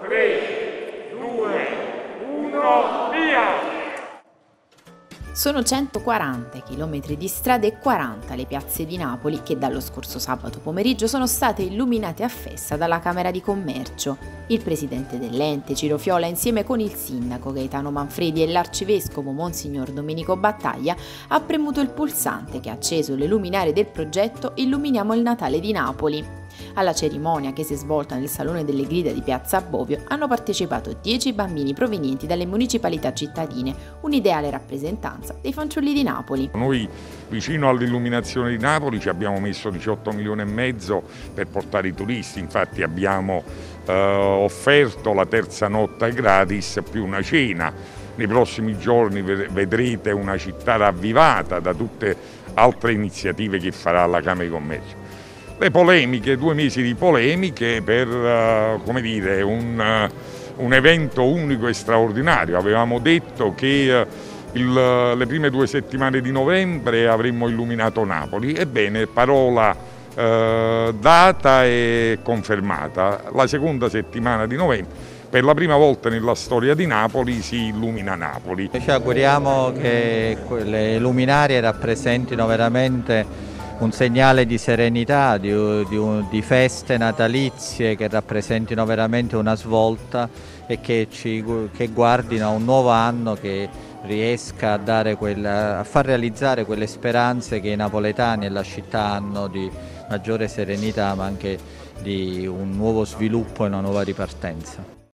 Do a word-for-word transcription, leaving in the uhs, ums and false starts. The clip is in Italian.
tre, due, uno, via! Sono centoquaranta i chilometri di strade e quaranta le piazze di Napoli che dallo scorso sabato pomeriggio sono state illuminate a festa dalla Camera di Commercio. Il presidente dell'ente, Ciro Fiola, insieme con il sindaco Gaetano Manfredi e l'arcivescovo Monsignor Domenico Battaglia, ha premuto il pulsante che ha acceso le luminarie del progetto Illuminiamo il Natale di Napoli. Alla cerimonia, che si è svolta nel Salone delle Grida di Piazza Bovio, hanno partecipato dieci bambini provenienti dalle municipalità cittadine, un'ideale rappresentanza dei fanciulli di Napoli. Noi vicino all'illuminazione di Napoli ci abbiamo messo diciotto milioni e mezzo per portare i turisti, infatti abbiamo eh, offerto la terza notte gratis più una cena. Nei prossimi giorni vedrete una città ravvivata da tutte altre iniziative che farà la Camera di Commercio. Le polemiche, due mesi di polemiche per uh, come dire, un, uh, un evento unico e straordinario. Avevamo detto che uh, il, uh, le prime due settimane di novembre avremmo illuminato Napoli. Ebbene, parola uh, data e confermata. La seconda settimana di novembre, per la prima volta nella storia di Napoli, si illumina Napoli. Ci auguriamo che le luminarie rappresentino veramente un segnale di serenità, di, di, di feste natalizie che rappresentino veramente una svolta e che, ci, che guardino a un nuovo anno che riesca a, dare quella, a far realizzare quelle speranze che i napoletani e la città hanno di maggiore serenità, ma anche di un nuovo sviluppo e una nuova ripartenza.